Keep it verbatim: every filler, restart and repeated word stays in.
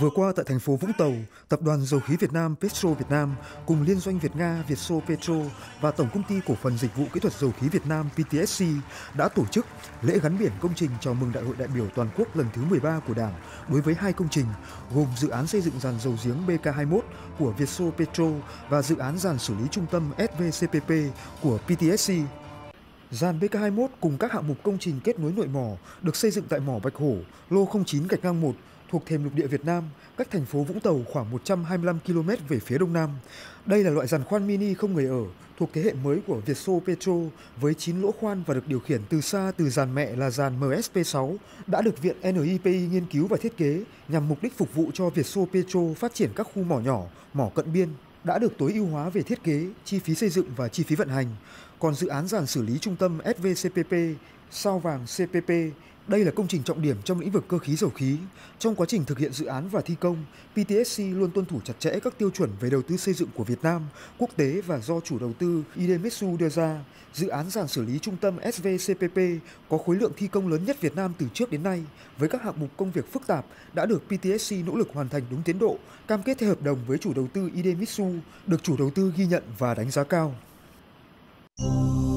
Vừa qua tại thành phố Vũng Tàu, Tập đoàn Dầu khí Việt Nam Petro Việt Nam cùng Liên doanh Việt Nga Vietso Petro và Tổng công ty Cổ phần Dịch vụ Kỹ thuật Dầu khí Việt Nam pê tê ét xê đã tổ chức lễ gắn biển công trình chào mừng Đại hội đại biểu toàn quốc lần thứ mười ba của Đảng đối với hai công trình gồm dự án xây dựng giàn dầu giếng bê ca hai mươi mốt của Vietso Petro và dự án giàn xử lý trung tâm ét vê xê pê pê của pê tê ét xê. Giàn bê ca hai mươi mốt cùng các hạng mục công trình kết nối nội mỏ được xây dựng tại mỏ Bạch Hổ, lô không chín gạch ngang một thuộc thềm lục địa Việt Nam, cách thành phố Vũng Tàu khoảng một trăm hai mươi lăm ki lô mét về phía đông nam. Đây là loại giàn khoan mini không người ở thuộc thế hệ mới của Vietso Petro với chín lỗ khoan và được điều khiển từ xa từ giàn mẹ là giàn em ét pê sáu, đã được Viện en i pê i nghiên cứu và thiết kế nhằm mục đích phục vụ cho Vietso Petro phát triển các khu mỏ nhỏ, mỏ cận biên, đã được tối ưu hóa về thiết kế, chi phí xây dựng và chi phí vận hành. Còn dự án giàn xử lý trung tâm ét vê xê pê pê, Sao Vàng xê pê pê, đây là công trình trọng điểm trong lĩnh vực cơ khí dầu khí. Trong quá trình thực hiện dự án và thi công, pê tê ét xê luôn tuân thủ chặt chẽ các tiêu chuẩn về đầu tư xây dựng của Việt Nam, quốc tế và do chủ đầu tư Idemitsu đưa ra. Dự án giàn xử lý trung tâm ét vê xê pê pê có khối lượng thi công lớn nhất Việt Nam từ trước đến nay, với các hạng mục công việc phức tạp đã được pê tê ét xê nỗ lực hoàn thành đúng tiến độ, cam kết theo hợp đồng với chủ đầu tư Idemitsu, được chủ đầu tư ghi nhận và đánh giá cao.